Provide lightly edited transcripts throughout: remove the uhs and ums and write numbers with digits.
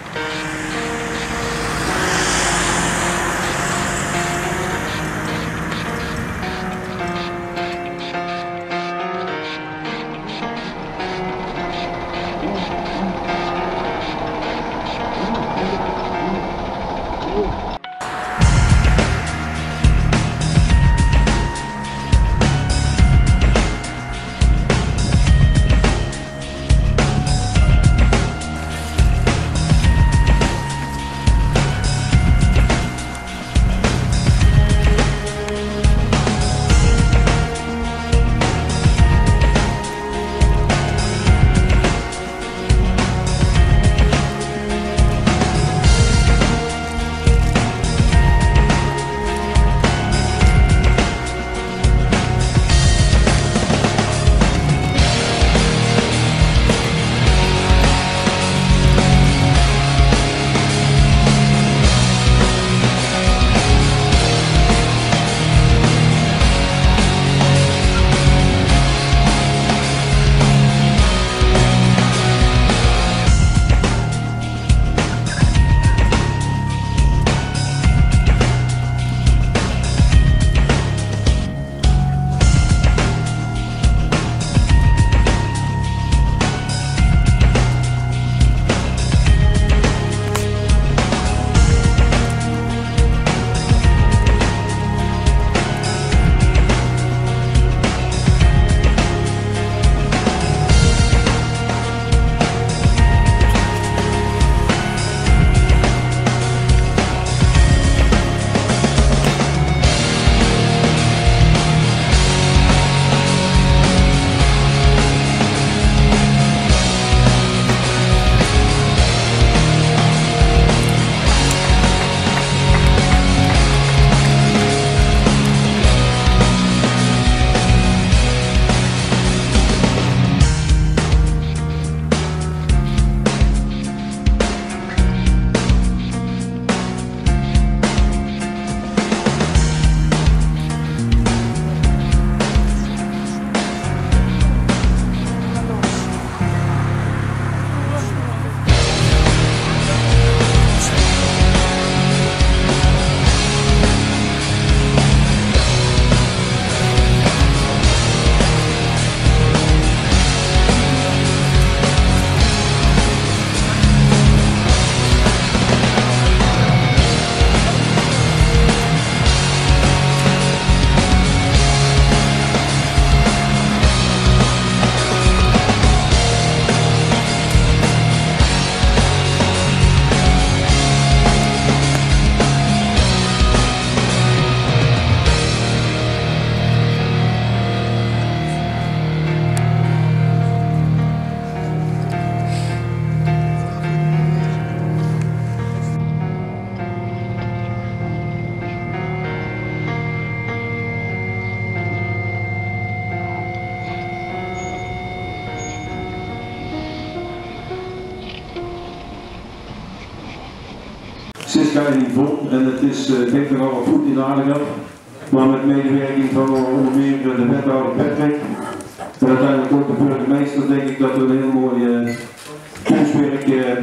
Siska in Yvonne en het is denk ik nogal goed in Aardigem, maar met medewerking van onder meer de wethouder Patrick en uiteindelijk ook de burgemeester denk ik dat er een heel mooi kunstwerk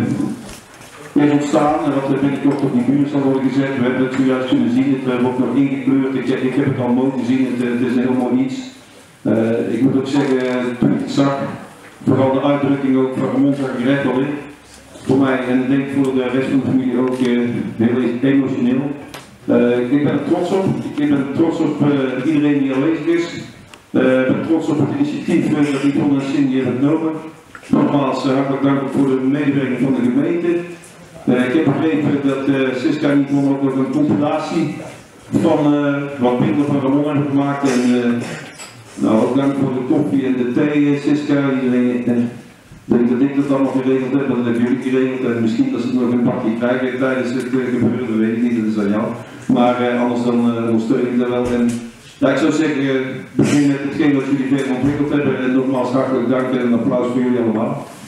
is ontstaan en dat er denk ik ook op die muur zal worden gezet. We hebben het zojuist kunnen zien, het wordt nog ingekleurd, ik heb het al mooi gezien, het is een heel mooi iets. Ik moet ook zeggen, toen ik het zag, vooral de uitdrukking ook van Ramon Zagarretto, voor mij en ik denk voor de rest van de familie ook heel emotioneel. Ik ben er trots op. Ik ben trots op iedereen die aanwezig is. Ik ben trots op het initiatief dat Yvonne en Cindy hebben genomen. Nogmaals hartelijk dank voor de medewerking van de gemeente. Ik heb begrepen dat Siska en Yvonne ook nog een compilatie van wat beelden van Ramon hebben gemaakt. En nou, ook dank voor de koffie en de thee, Siska. Iedereen, ik denk dat ik dat allemaal geregeld heb, dat hebben jullie geregeld en misschien dat ze nog een bakje krijgen tijdens het gebeuren, dat weet ik niet, dat is aan jou. Maar anders dan ondersteun ik dat wel. En ja, ik zou zeggen, begin met hetgeen wat jullie verder ontwikkeld hebben en nogmaals hartelijk dank en een applaus voor jullie allemaal.